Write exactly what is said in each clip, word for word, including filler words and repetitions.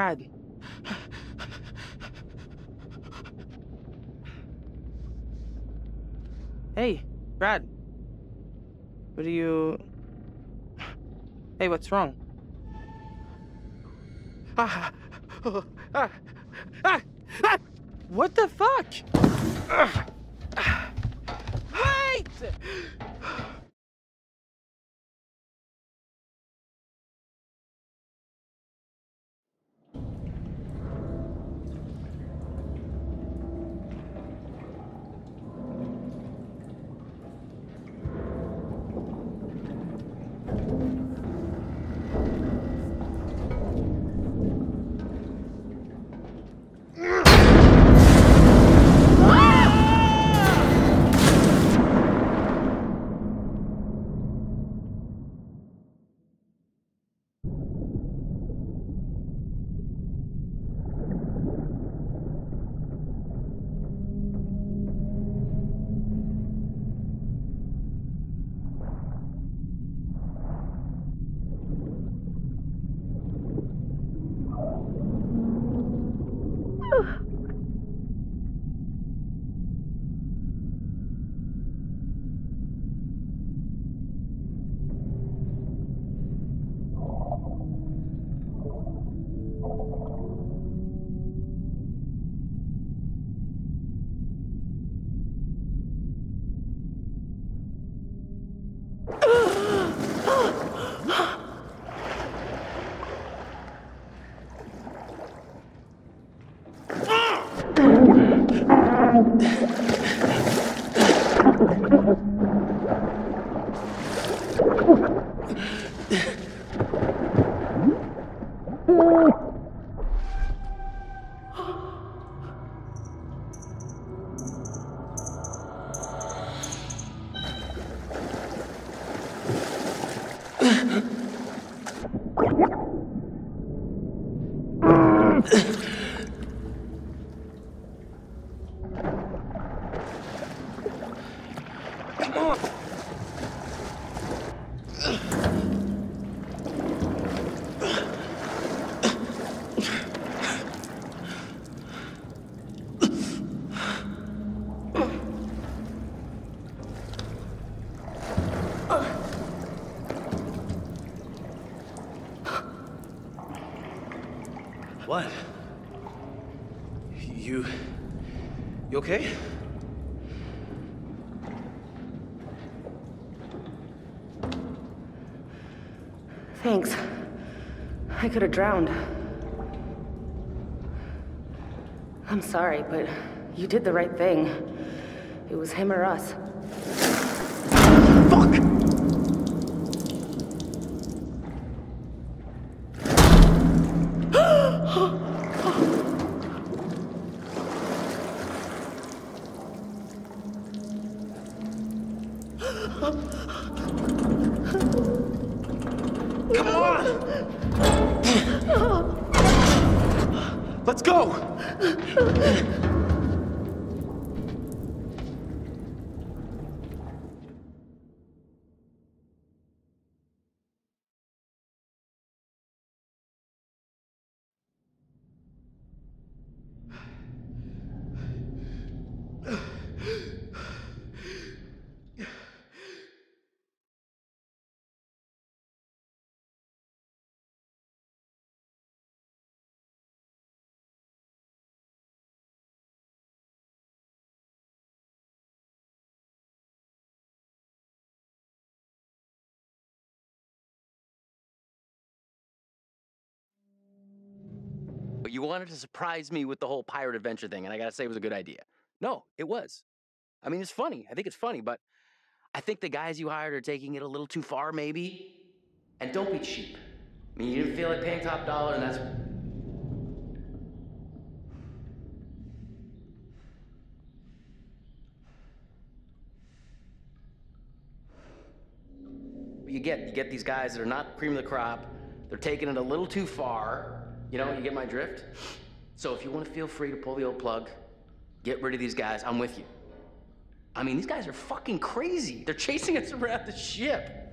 Brad. Hey, Brad. What are you... Hey, what's wrong? Ah, ah, ah, ah, ah. What the fuck? Ah, ah. Wait! What? You... you okay? Thanks. I could have drowned. I'm sorry, but you did the right thing. It was him or us. Fuck! Come on! Let's go! But you wanted to surprise me with the whole pirate adventure thing, and I gotta say it was a good idea. No, it was. I mean, it's funny. I think it's funny, but I think the guys you hired are taking it a little too far, maybe. And don't be cheap. I mean, you didn't feel like paying top dollar, and that's... But you get, you get these guys that are not cream of the crop. They're taking it a little too far. You know, you get my drift? So if you want to feel free to pull the old plug, get rid of these guys, I'm with you. I mean, these guys are fucking crazy. They're chasing us around the ship.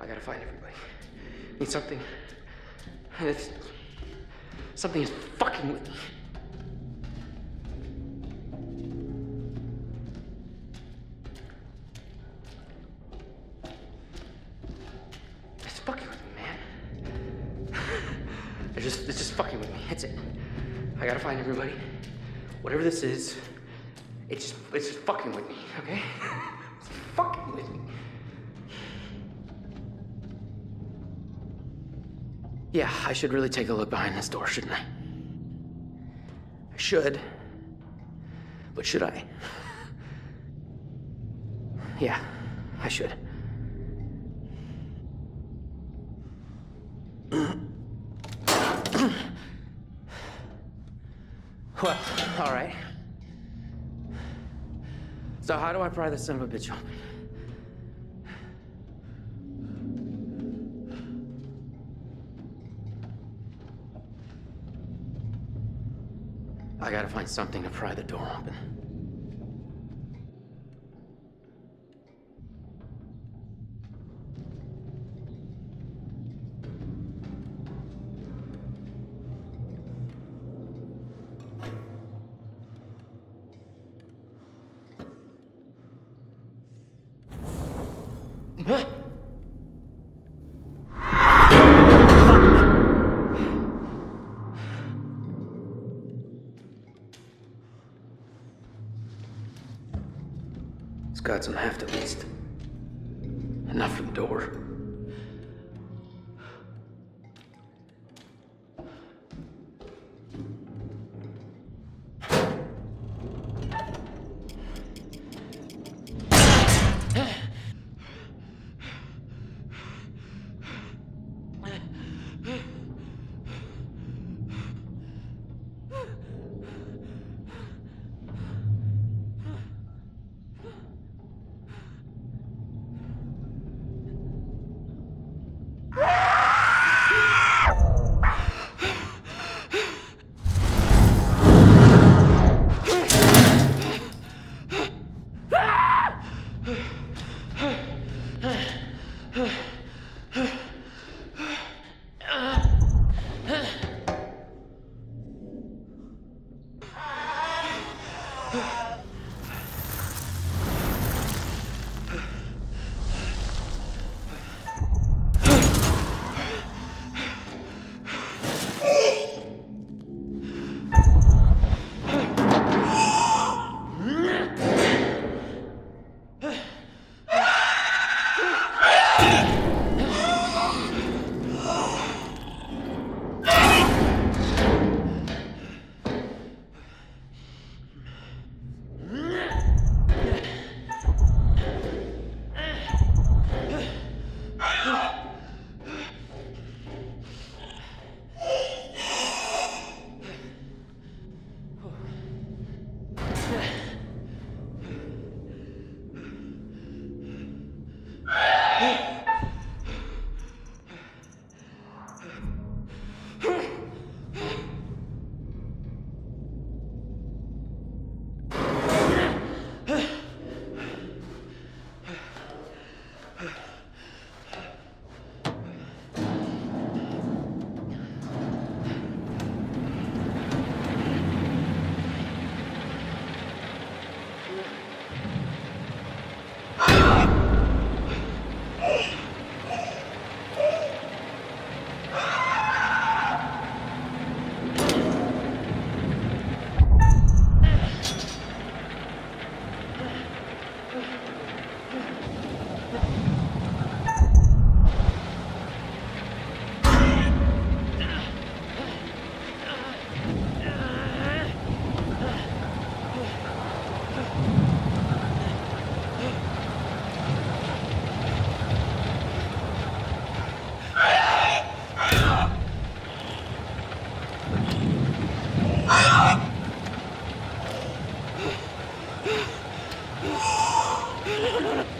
I gotta find everybody. Need something. It's, something is fucking with me. It's fucking with me, man. It's just, it's just fucking with me. That's it. I gotta find everybody. Whatever this is, it's just, it's just fucking with me, okay? It's fucking with me. Yeah, I should really take a look behind this door, shouldn't I? I should. But should I? Yeah, I should. Well, all right. So how do I pry this son of a bitch open? I gotta find something to pry the door open. Huh? It's got some heft at least. Enough for the door. No, no, no.